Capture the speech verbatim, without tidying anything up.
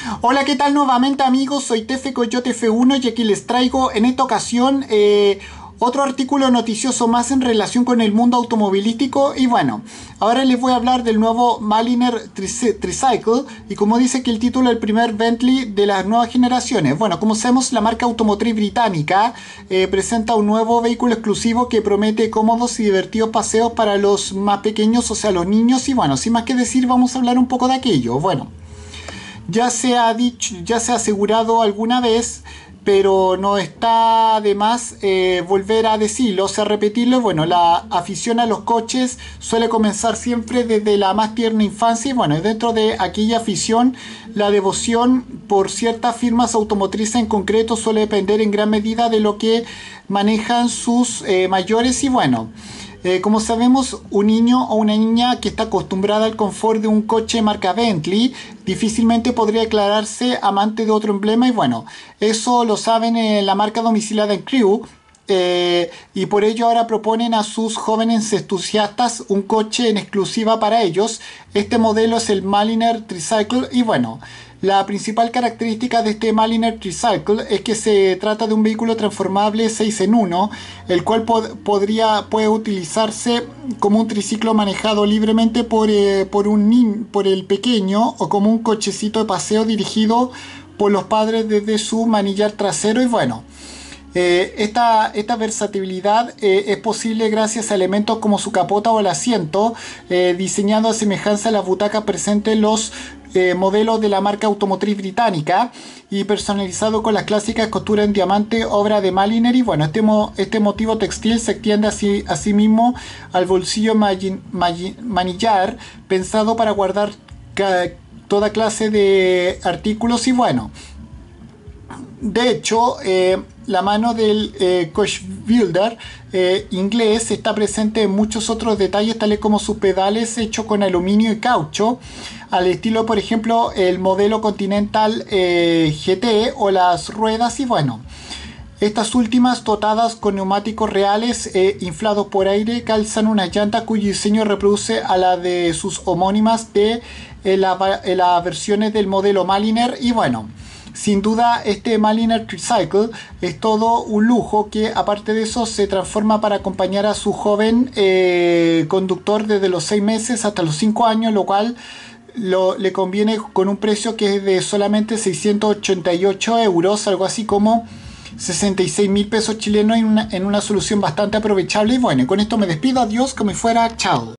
Hola, ¿qué tal nuevamente amigos? Soy Tefe Coyote F uno y aquí les traigo en esta ocasión eh, otro artículo noticioso más en relación con el mundo automovilístico. Y bueno, ahora les voy a hablar del nuevo Mulliner Tricycle y como dice que el título, el primer Bentley de las nuevas generaciones. Bueno, como sabemos, la marca automotriz británica eh, presenta un nuevo vehículo exclusivo que promete cómodos y divertidos paseos para los más pequeños, o sea, los niños. Y bueno, sin más que decir, vamos a hablar un poco de aquello. Bueno. Ya se ha dicho, ya se ha asegurado alguna vez, pero no está de más eh, volver a decirlo, o sea, repetirlo. Bueno, la afición a los coches suele comenzar siempre desde la más tierna infancia y bueno, dentro de aquella afición, la devoción por ciertas firmas automotrices en concreto suele depender en gran medida de lo que manejan sus eh, mayores y bueno. Eh, como sabemos, un niño o una niña que está acostumbrada al confort de un coche marca Bentley difícilmente podría declararse amante de otro emblema y bueno, eso lo saben en la marca domiciliada en Crewe. Eh, y por ello ahora proponen a sus jóvenes entusiastas un coche en exclusiva para ellos. Este modelo es el Mulliner Tricycle y bueno, la principal característica de este Mulliner Tricycle es que se trata de un vehículo transformable seis en uno, el cual pod podría, puede utilizarse como un triciclo manejado libremente por, eh, por, un por el pequeño o como un cochecito de paseo dirigido por los padres desde su manillar trasero y bueno. Eh, esta, esta versatilidad eh, es posible gracias a elementos como su capota o el asiento, eh, diseñado a semejanza a las butacas presentes en los eh, modelos de la marca automotriz británica y personalizado con las clásicas costuras en diamante, obra de Mulliner. Y bueno, este, mo este motivo textil se extiende así, así mismo al bolsillo manillar, pensado para guardar toda clase de artículos y bueno. De hecho, eh, la mano del eh, coach builder eh, inglés está presente en muchos otros detalles, tales como sus pedales hechos con aluminio y caucho, al estilo, por ejemplo, el modelo Continental eh, G T o las ruedas y bueno. Estas últimas, dotadas con neumáticos reales eh, inflados por aire, calzan una llanta cuyo diseño reproduce a la de sus homónimas de eh, las la versiones del modelo Mulliner y bueno. Sin duda, este Mulliner Tricycle es todo un lujo que, aparte de eso, se transforma para acompañar a su joven eh, conductor desde los seis meses hasta los cinco años, lo cual lo, le conviene con un precio que es de solamente seiscientos ochenta y ocho euros, algo así como sesenta y seis mil pesos chilenos en una, en una solución bastante aprovechable. Y bueno, con esto me despido, adiós, como fuera, chao.